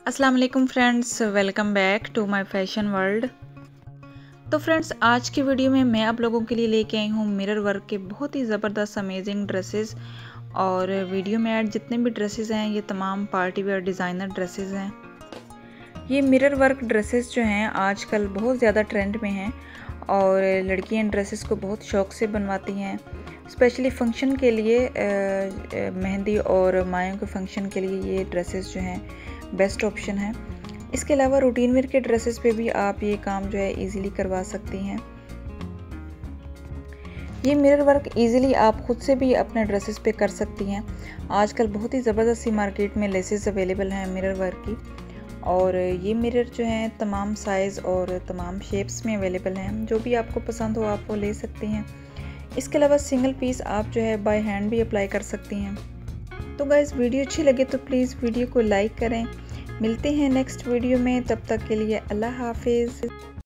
अस्सलाम वालेकुम friends, welcome back to my fashion world. तो फ्रेंड्स, आज की वीडियो में मैं आप लोगों के लिए लेके आई हूँ मिरर वर्क के बहुत ही ज़बरदस्त अमेजिंग ड्रेसेस। और वीडियो में ऐड जितने भी ड्रेसेस हैं ये तमाम पार्टी वेयर डिज़ाइनर ड्रेसेस हैं। ये मिरर वर्क ड्रेसेस जो हैं आजकल बहुत ज़्यादा ट्रेंड में हैं और लड़कियां ड्रेसेस को बहुत शौक़ से बनवाती हैं। स्पेशली फंक्शन के लिए मेहंदी और मायों के फंक्शन के लिए ये ड्रेसेस जो हैं बेस्ट ऑप्शन है। इसके अलावा रूटीन वेयर के ड्रेसेस पे भी आप ये काम जो है इजीली करवा सकती हैं। ये मिरर वर्क इजीली आप खुद से भी अपने ड्रेसेस पे कर सकती हैं। आजकल बहुत ही ज़बरदस्त सी मार्केट में लेसेस अवेलेबल हैं मिरर वर्क की, और ये मिरर जो हैं तमाम साइज़ और तमाम शेप्स में अवेलेबल हैं। जो भी आपको पसंद हो आप वो ले सकती हैं। इसके अलावा सिंगल पीस आप जो है बाय हैंड भी अप्लाई कर सकती हैं। तो गाइस, वीडियो अच्छी लगे तो प्लीज़ वीडियो को लाइक करें। मिलते हैं नेक्स्ट वीडियो में, तब तक के लिए अल्लाह हाफिज़।